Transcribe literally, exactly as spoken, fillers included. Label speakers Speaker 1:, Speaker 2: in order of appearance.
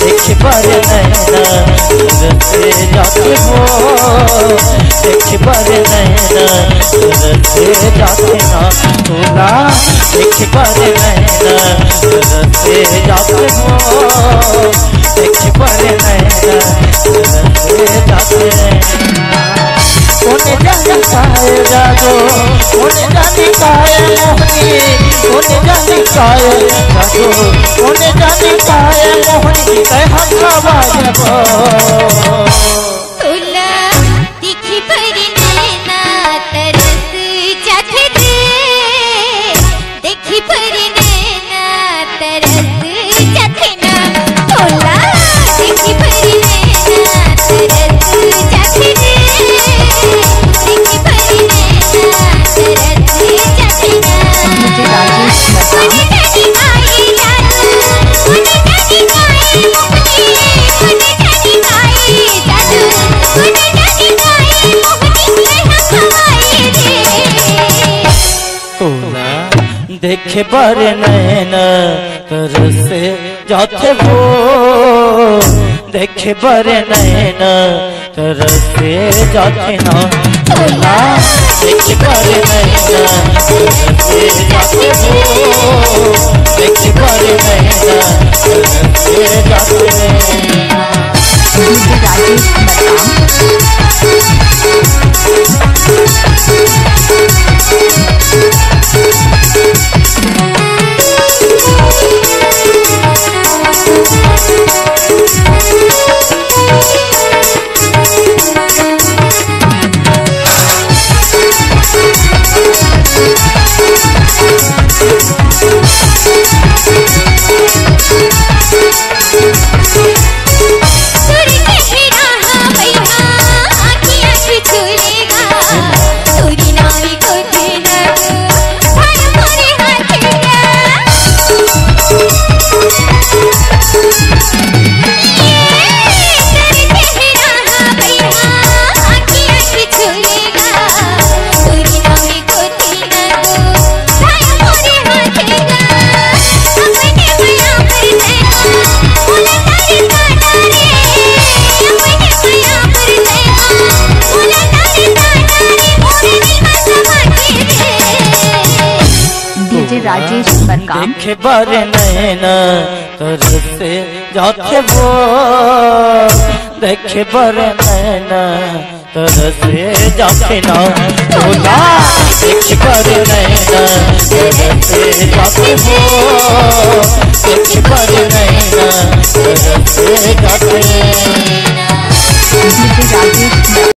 Speaker 1: देख पर नैना तरसे जाते हो, देख पर नैना तरसे जाते ना तोला, देख पर नैना तरसे जाते हो, देख पर नैना तरसे जाते ना। कोने जाने काहे जादो, कोने जाने काहे मोहनी, कोने जाने काहे जादो, कोने जाने काहे मोहनी कहे हम खवाजबो।
Speaker 2: तोला दिखी पर नैना तरस जाते रे, देखी पर नैना तरस जाते ना तोला, देखी पर नैना तरस जाते रे, देखी पर नैना तरस जाते ना। कोने जाने काहे जादू, कोने जाने काहे मोहनी, कोने जाने काहे जादू, कोने जाने काहे मोहनी कहे खवाए रे।
Speaker 1: तोला देखे पर नैना तरसे जाते हो, देखे पर नैना तरसे जाते ना तोला, देखे पर नैना तरसे जाते हो, देखे पर नैना तरसे जाते ना।
Speaker 3: राजेश मरकाम।
Speaker 1: देखे पर नैना तरसे जाते हो, देखे पर नैना तरसे जाते ना तोला, देख पर नैना तरसे जाते हो, देख पर नैना तरसे जाते ना।